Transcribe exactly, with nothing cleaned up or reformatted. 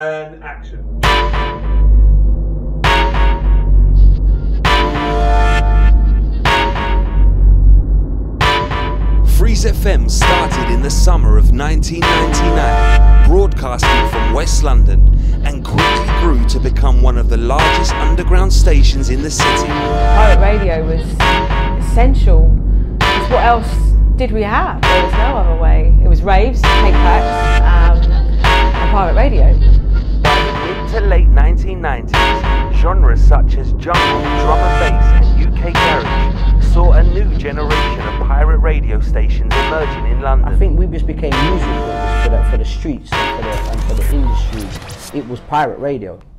And action. Freeze F M started in the summer of nineteen ninety-nine, broadcasting from West London, and quickly grew to become one of the largest underground stations in the city. Pirate radio was essential, because what else did we have? There was no other way. It was raves, tape packs, um, and pirate radio. By the mid to late nineteen nineties, genres such as jungle, drum and bass, and U K garage saw a new generation of pirate radio stations emerging in London. I think we just became music for the, for the streets and for the, and for the industry. It was pirate radio.